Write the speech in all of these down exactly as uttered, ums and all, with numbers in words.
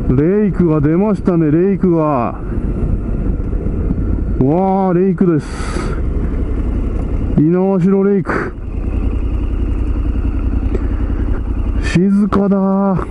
レイクが出ましたね。レイクが、わー、レイクです。猪苗代レイク、静かだー。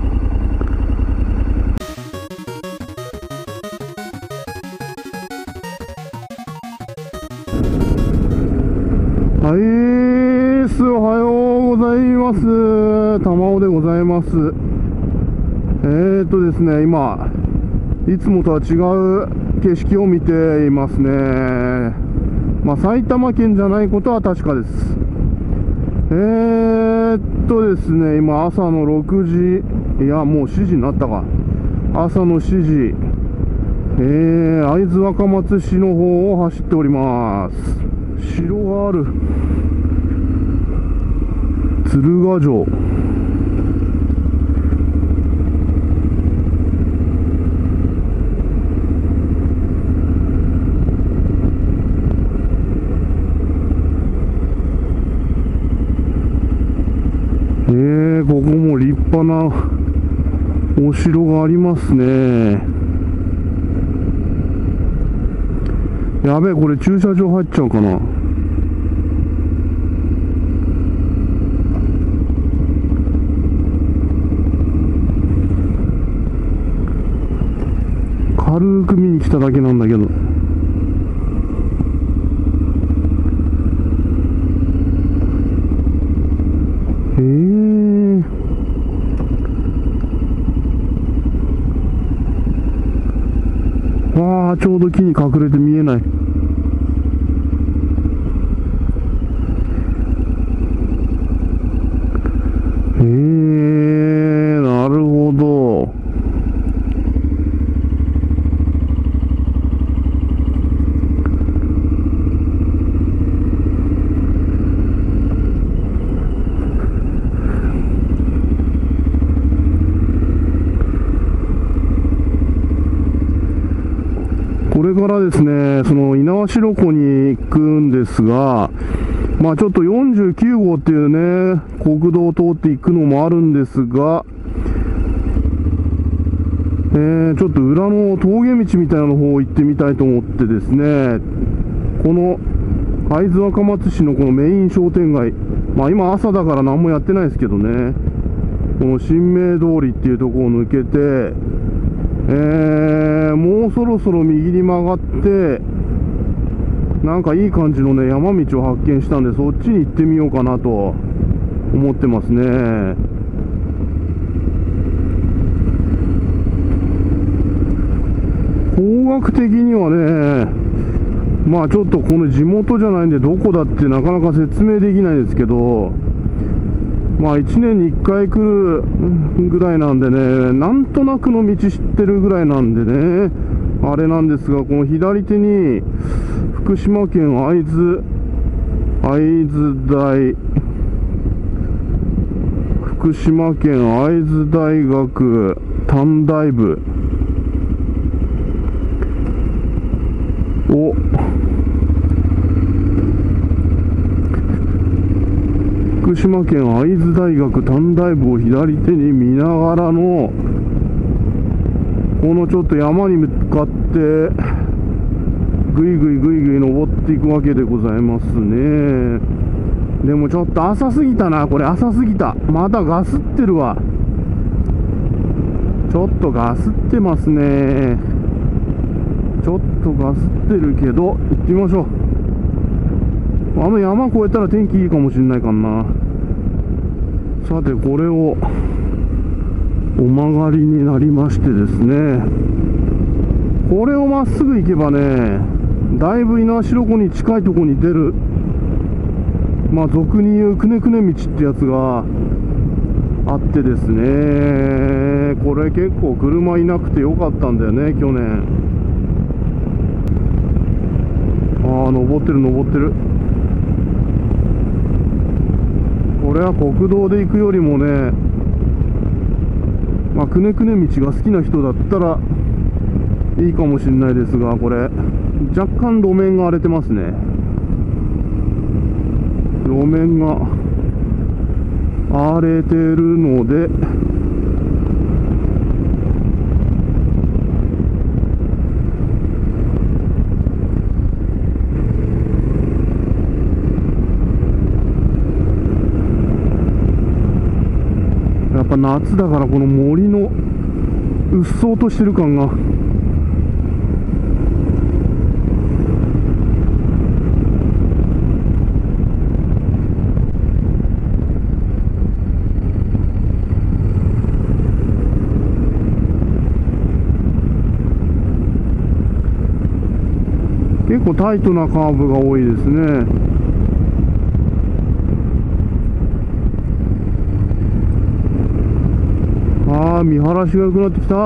はいーす、おはようございます。玉尾でございます。えーとですね、今、いつもとは違う景色を見ていますね。まあ、埼玉県じゃないことは確かです。えーっとですね、今、朝のろくじ、いや、もうしちじになったか。朝のしちじ、えー、会津若松市の方を走っております。城がある。鶴ヶ城。えー、ここも立派なお城がありますね。やべえ、これ駐車場入っちゃうかな。軽く見に来ただけなんだけど。へえ。わあ、ちょうど木に隠れて見えない。へえ、なるほど。これからですね、その猪苗代湖に行くんですが、まあちょっとよんじゅうきゅうごうっていうね、国道を通っていくのもあるんですが、えー、ちょっと裏の峠道みたいなの方行ってみたいと思ってですね、この会津若松市のこのメイン商店街、まあ今朝だから何もやってないですけどね、この新名通りっていうところを抜けて、えー、もうそろそろ右に曲がって、なんかいい感じのね、山道を発見したんで、そっちに行ってみようかなと思ってますね。方角的にはね、まあちょっとこの地元じゃないんで、どこだってなかなか説明できないですけど、まあいちねんにいっかい来るぐらいなんでね、なんとなくの道知ってるぐらいなんでね、あれなんですが、この左手に福島県会津、会津大、福島県会津大学短大部を、福島県会津大学短大部を左手に見ながらの、このちょっと山に向かってぐいぐいぐいぐい登っていくわけでございますね。でもちょっと浅すぎたな、これ浅すぎた。まだガスってるわ。ちょっとガスってますね。ちょっとガスってるけど、行ってみましょう。あの山越えたら天気いいかもしれないかな。さて、これをお曲がりになりましてですね、これをまっすぐ行けばね、だいぶ猪苗代湖に近いところに出る、まあ俗に言うくねくね道ってやつがあってですね、これ結構車いなくてよかったんだよね、去年。ああ、登ってる登ってる。これは国道で行くよりもね、まあくねくね道が好きな人だったらいいかもしれないですが、これ若干路面が荒れてますね。路面が荒れてるので、 やっぱ夏だからこの森のうっそうとしてる感が結構タイトなカーブが多いですね。ああ、見晴らしが良くなってきた。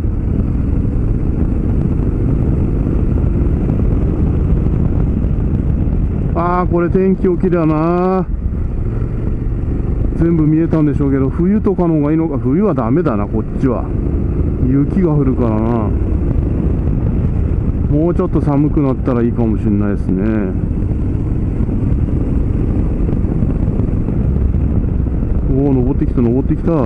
ああ、これ天気良きだな。全部見えたんでしょうけど、冬とかの方がいいのか。冬はダメだな、こっちは。雪が降るからな。もうちょっと寒くなったらいいかもしれないですね。おお、登ってきた登ってきた。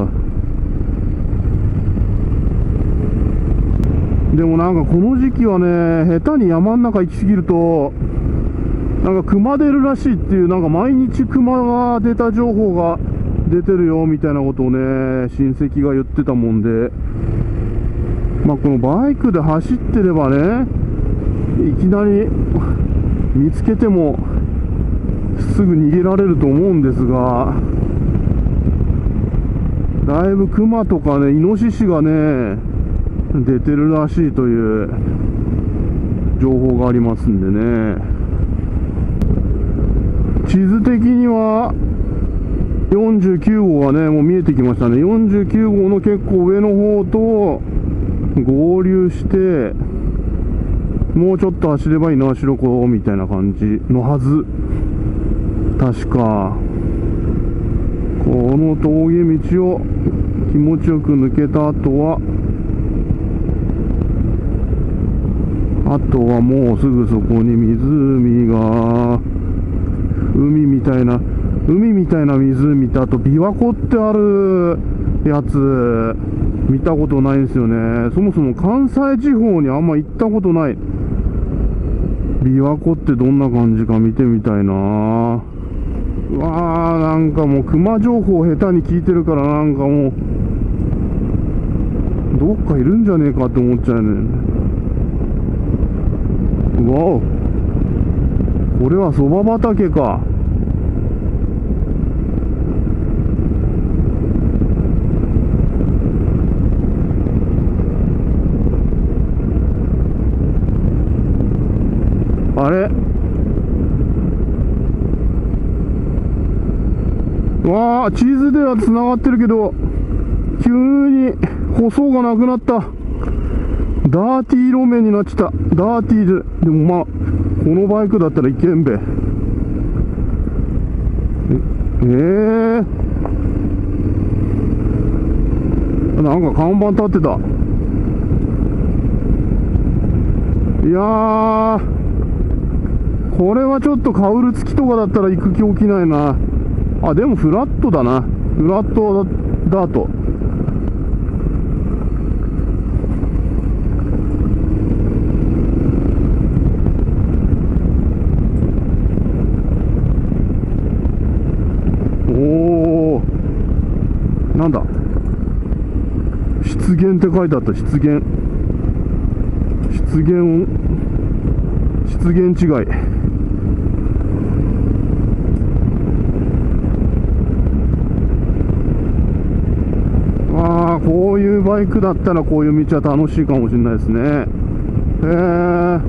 でもなんかこの時期はね、下手に山ん中行き過ぎるとなんか熊出るらしいっていう、なんか毎日熊が出た情報が出てるよみたいなことをね、親戚が言ってたもんで、まあこのバイクで走ってればね、いきなり見つけてもすぐ逃げられると思うんですが、だいぶクマとかね、イノシシがね出てるらしいという情報がありますんでね。地図的にはよんじゅうきゅうごうがねもう見えてきましたね。よんじゅうきゅうごうの結構上の方と合流して、もうちょっと走れば猪苗代湖みたいな感じのはず。確かこの峠道を気持ちよく抜けた後はあとはもうすぐそこに湖が、海みたいな海みたいな湖と、あと琵琶湖ってあるやつ見たことないんですよね。そもそも関西地方にあんま行ったことない。琵琶湖ってどんな感じか見てみたいな。うわー、なんかもう熊情報下手に聞いてるから、なんかもうどっかいるんじゃねえかって思っちゃうね。うわお、これはそば畑か。あれ、わあ、地図ではつながってるけど急に舗装がなくなった。ダーティー路面になっちゃった。ダーティーで、でもまあこのバイクだったらいけんべ。ええー、なんか看板立ってた。いやー、これはちょっとカウル付きとかだったら行く気起きないな。あ、でもフラットだな。フラットダート。おー、なんだ、湿原って書いてあった。湿原湿原湿原違い。ああ、こういうバイクだったらこういう道は楽しいかもしれないですね。へえ。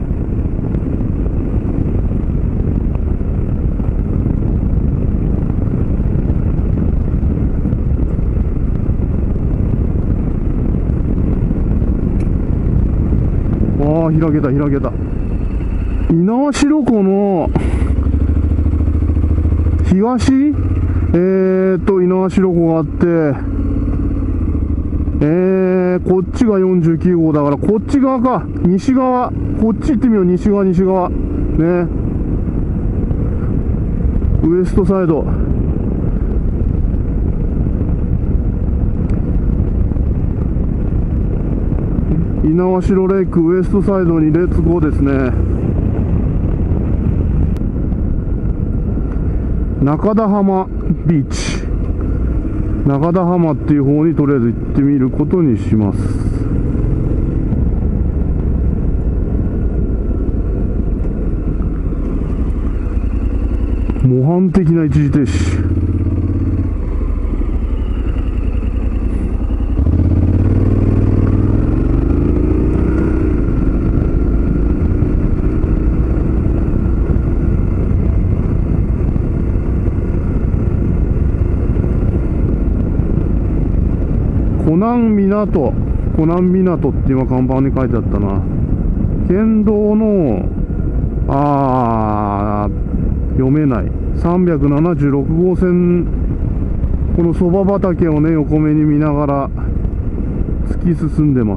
ああ、開けた開けた。猪苗代湖の東、えーっと猪苗代湖があって、えー、こっちがよんじゅうきゅうごうだから、こっち側か、西側、こっち行ってみよう。西側西側ね、ウエストサイド。猪苗代レイクウエストサイドにレッツゴーですね。中田浜ビーチ、 長田浜っていう方にとりあえず行ってみることにします。模範的な一時停止。湖南港、湖南港って今看板に書いてあったな。県道の、あー、読めない。さんびゃくななじゅうろくごうせん、このそば畑をね、横目に見ながら突き進んでます。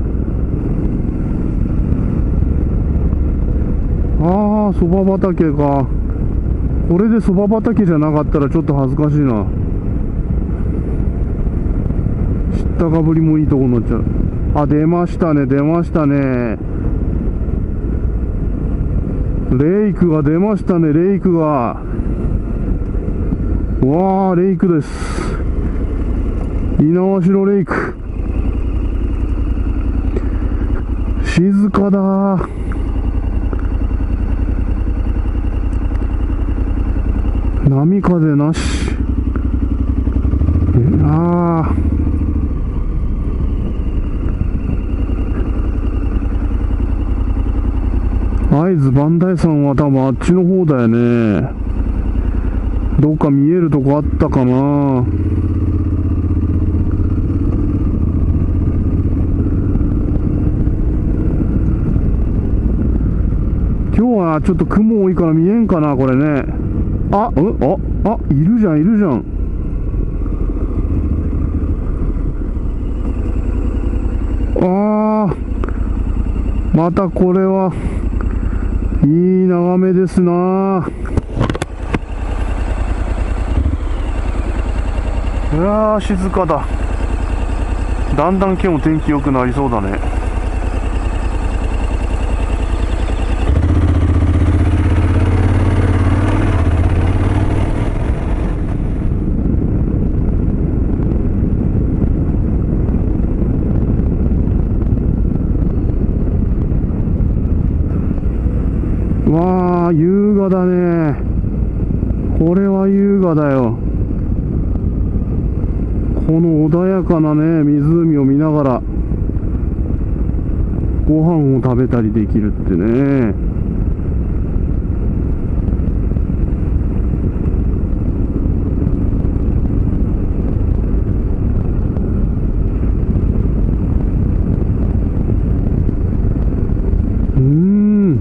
あー、そば畑か。これでそば畑じゃなかったらちょっと恥ずかしいな。知ったかぶりもいいとこになっちゃう。あ、出ましたね、出ましたね。レイクが出ましたね、レイクが。わあ、レイクです。猪苗代レイク。静かだ。波風なし。ああ。会津磐梯山は多分あっちの方だよね。どっか見えるとこあったかな。今日はちょっと雲多いから見えんかな、これね。あ、うん、あ、あ、いるじゃん、いるじゃん。ああ、またこれはいい眺めですな。いやー、静かだ。だんだん今日も天気良くなりそうだね。わあ、優雅だね。これは優雅だよ。この穏やかなね、湖を見ながらご飯を食べたりできるってね。うーん。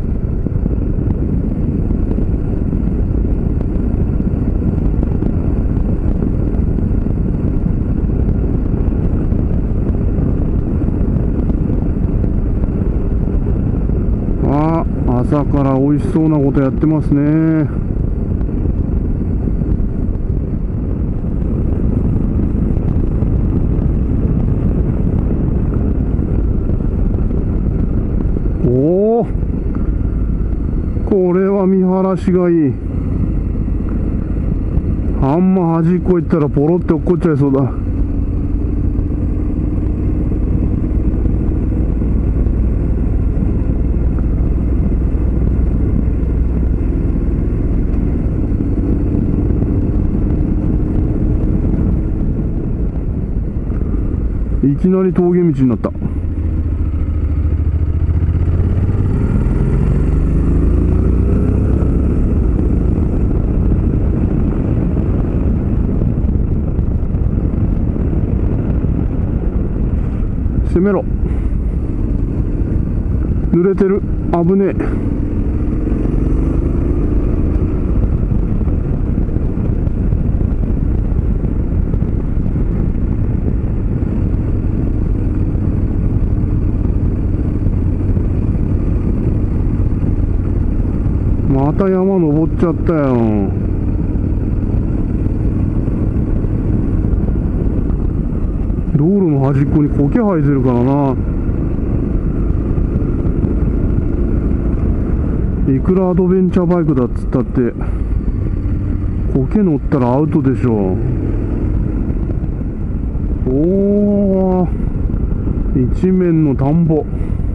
朝から美味しそうなことやってますね。おお、これは見晴らしがいい。あんま端っこ行ったらポロって落っこっちゃいそうだ。いきなり峠道になった。攻めろ。濡れてる。危ねえ。また山登っちゃったよ。道路の端っこに苔生えてるからな。いくらアドベンチャーバイクだっつったって苔乗ったらアウトでしょ。 おー、一面の田んぼ。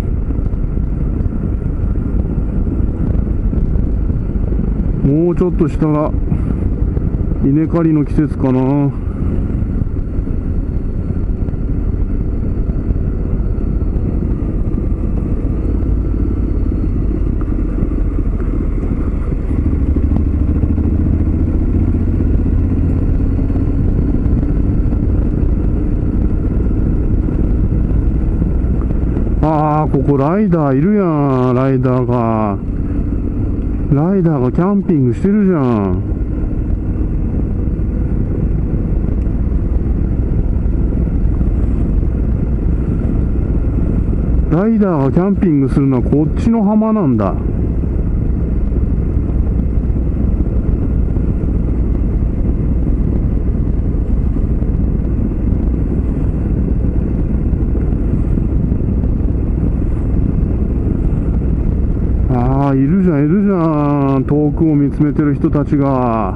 もうちょっとしたら稲刈りの季節かな。ああ、ここライダーいるやん。ライダーがライダーがキャンピングしてるじゃん。ライダーがキャンピングするのはこっちの浜なんだ。ああ、いるじゃんいるじゃん。遠くを見つめてる人たちが。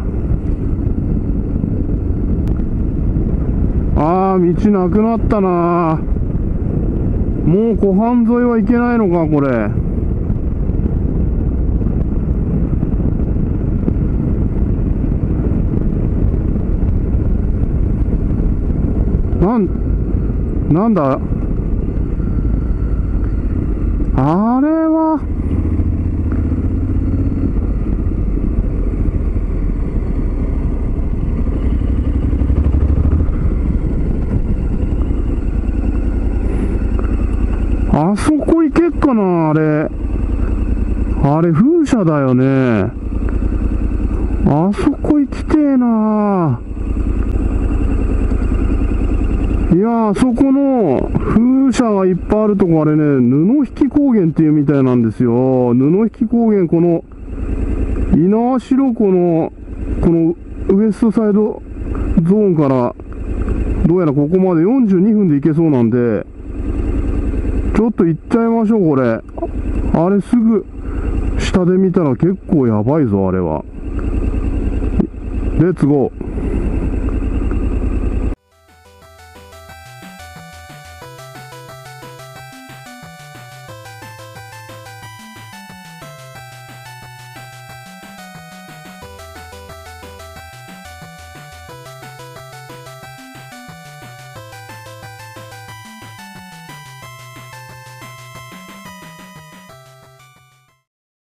ああ、道なくなったな。もう湖畔沿いは行けないのかこれ。なんなんだあれは。あそこ行けっかな。あれあれ風車だよね。あそこ行きてえな。いやー、あそこの風車がいっぱいあるとこ、あれね、布引高原っていうみたいなんですよ。布引高原、この猪苗代湖のこのウエストサイドゾーンからどうやらここまでよんじゅうにふんで行けそうなんで、ちょっと行っちゃいましょう。これあれすぐ下で見たら結構やばいぞ。あれはレッツゴー。